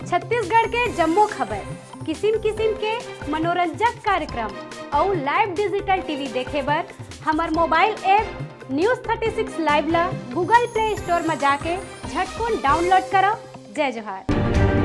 छत्तीसगढ़ के जम्मो खबर, किसिम किसिम के मनोरंजक कार्यक्रम और लाइव डिजिटल टीवी देखे बर हमार मोबाइल ऐप न्यूज़ 36 लाइव ला गूगल प्ले स्टोर में जाके झटकुन डाउनलोड करो। जय जोहार।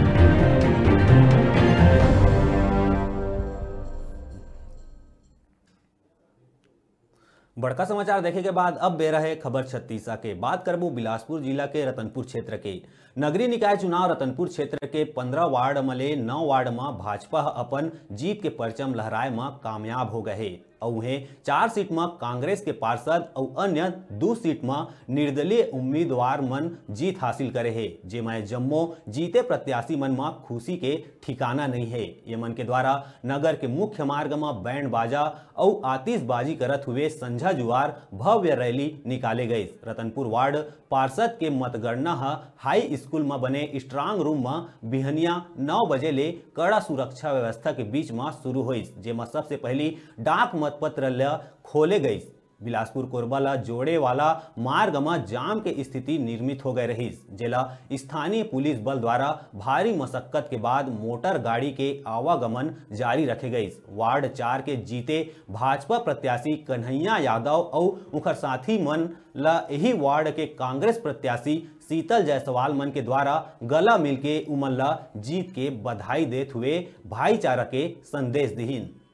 बड़का समाचार देखे के बाद अब बेरा है खबर छत्तीसा के। बात करबू बिलासपुर जिला के रतनपुर क्षेत्र के। नगरीय निकाय चुनाव रतनपुर क्षेत्र के 15 वार्ड में 9 वार्ड में भाजपा अपन जीत के परचम लहराए में कामयाब हो गए और उन्हें 4 सीट में कांग्रेस के पार्षद और अन्य 2 सीट में निर्दलीय उम्मीदवार मन जीत हासिल करे है, जेमा जम्मो जीते प्रत्याशी मन में खुशी के ठिकाना नहीं है। ये मन के द्वारा नगर के मुख्य मार्ग में बैंड बाजा और आतिशबाजी करत हुए संझा जुआर भव्य रैली निकाले गई। रतनपुर वार्ड पार्षद के मतगणना हाई स्कूल में बने स्ट्रांग रूम में बिहनिया 9 बजे ले कड़ा सुरक्षा व्यवस्था के बीच में शुरू हुई, जेमा सबसे पहली डाक मतपत्र ल खोले गई। बिलासपुर कोरबा ला जोड़े वाला मार्ग में जाम के स्थिति निर्मित हो गए रही, जेला स्थानीय पुलिस बल द्वारा भारी मशक्कत के बाद मोटर गाड़ी के आवागमन जारी रखे गई। वार्ड 4 के जीते भाजपा प्रत्याशी कन्हैया यादव और उनकर साथी मन ला यही वार्ड के कांग्रेस प्रत्याशी शीतल जायसवाल मन के द्वारा गला मिलके उमन ला जीत के बधाई देते हुए भाईचारा के संदेश दीहिन।